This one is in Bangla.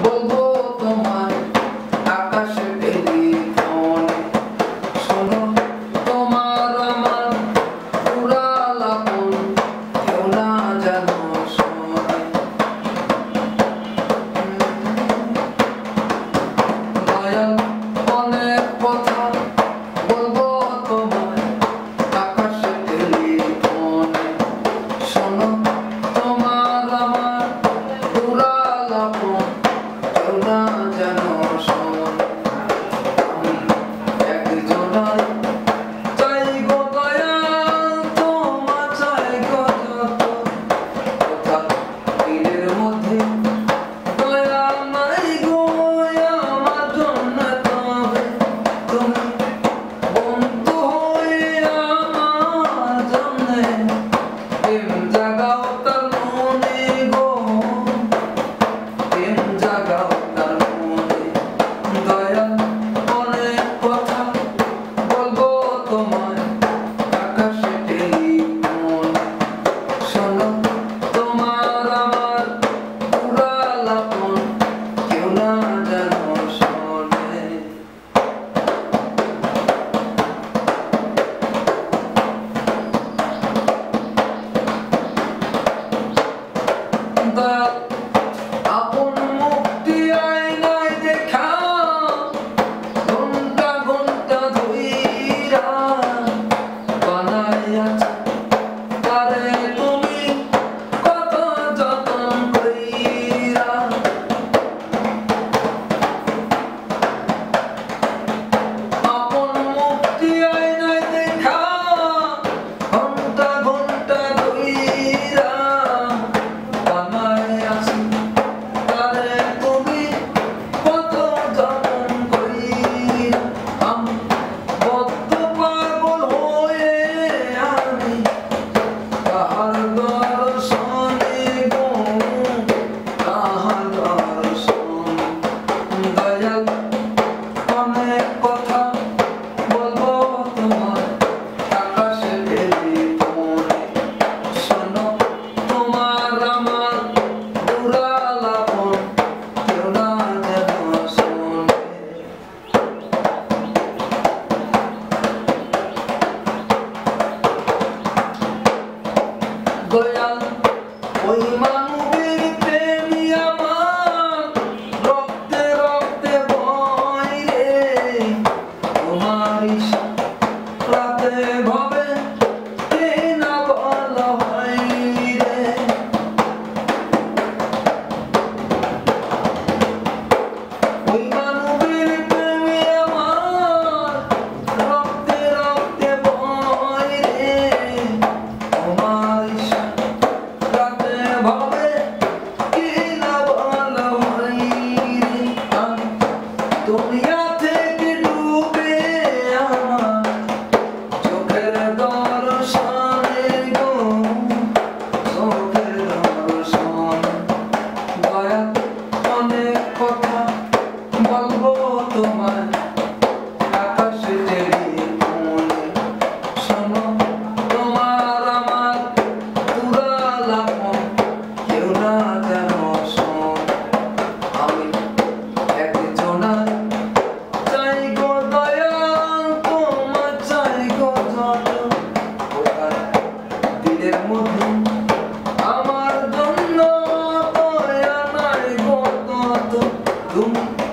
বলবো তোমায় আকাশে টেলিফোনে, শোনো তোমার আমার উড়াল আপন, কেউ না যেন শোনে। দয়াল অনেক কথা বলবো তোমায় আকাশে টেলিফোনে, শোনো তোমার আমার উড়াল আপন, কেউ না যেন শোনে। আমি একজনার চাই গো দয়াল, তোমার চাই গো যত, কোথা দিলের মধ্যে দয়া নাই গো আমার জন্য, তবে তুমি বন্ধু হয়ে আমার জন্যে প্রেম জাগাও তার মনে গো, প্রেম জাগাও তার মনে। দয়াল অনেক কথা বলবো তোমায় আকাশে টেলিফোনে, শোনো তোমার আমার উড়াল আপন, কেউ না যেন শোনে। দয়াল আপন মুক্তি আয়নায় দেখা, ঘন্টা ঘন্টা ধইরা বানাইয়াছ তারে তুমি কত যতন কইরা। আপন মুক্তি আয়নায় দেখা, ঘন্টা ঘন্টা ধইরা বানাইয়াছ তারে তুমি কত যতন কইরা। আমি বদ্ধ পাগল হয়ে আমি তাহার দর্শনে গো, তাহার দর্শনে। দয়াল অনেক কথা বলবো তোমায় আকাশে টেলিফোনে, শোনো তোমার আমার উড়াল আপন, কেউ না যেন শোনে। দয়াল ওই মানবীর প্রেমী আমার রক্তে রক্তে বয় রে, তোমার রাতে ভাবে কে না ভালো হয় রে। ওই মানবীর প্রেমী আমার রক্তে রক্তে বয় রে, তোমার রাতে ভাবে কে না ভালো হয় রে। আমি দুনিয়া থেকে ডুবে আমার চোখের দর্শনে গো, চোখের দর্শনে। দয়াল অনেক কথা বলবো তোমায় আকাশে টেলিফোনে, শোনো তোমার আমার উড়াল আপন, কেউ না যেন শোনে। আমি একজনার চাই গো দয়াল, তোমার চাই গো যত, কোথায় দিলের মধ্যে আমার জন্য দয়া নাই গো তত, তুমি